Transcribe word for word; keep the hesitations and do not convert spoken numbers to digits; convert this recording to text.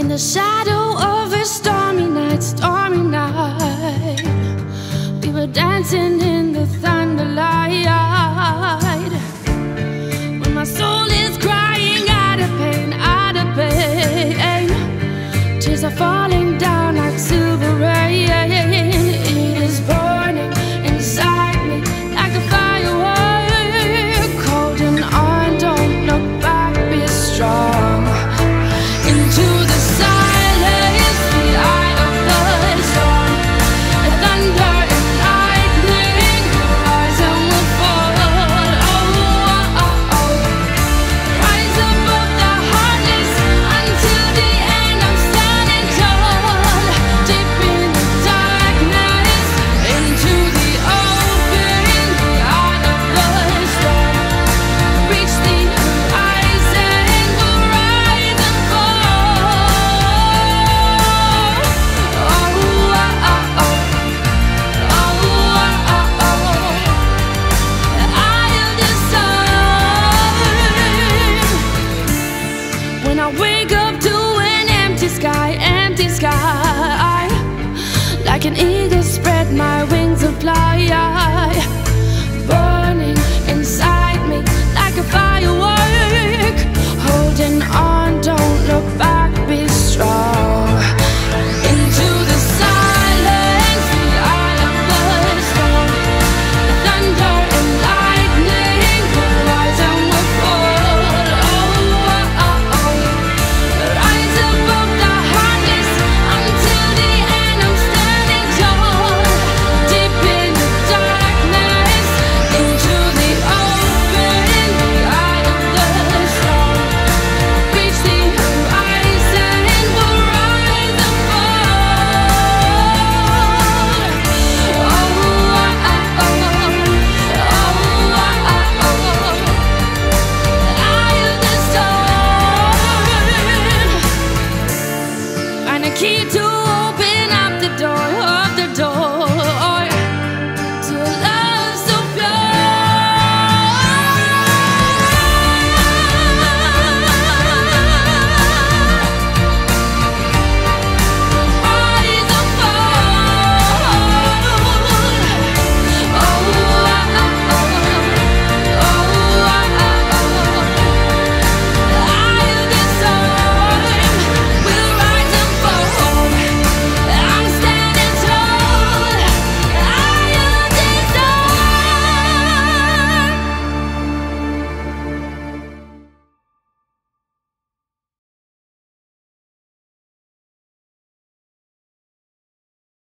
In the shadow of a stormy night, stormy night, we were dancing in the thunderlight. When my soul is crying out of pain, out of pain, tears are falling down like silver rain. It is burning inside me like a firework, cold and on. Don't look back, be strong. Into the silence, the eye of the storm, thunder and lightning, rise and will fall. Oh, oh, oh. Rise above the heartless until the end. I'm standing tall, deep in the darkness, into the open, the eye of the storm. Reach the horizon, go rise and fall. Oh, oh, oh, oh. Oh, oh, oh, oh. The eye of the sun. When I wake up to an empty sky, empty sky, like an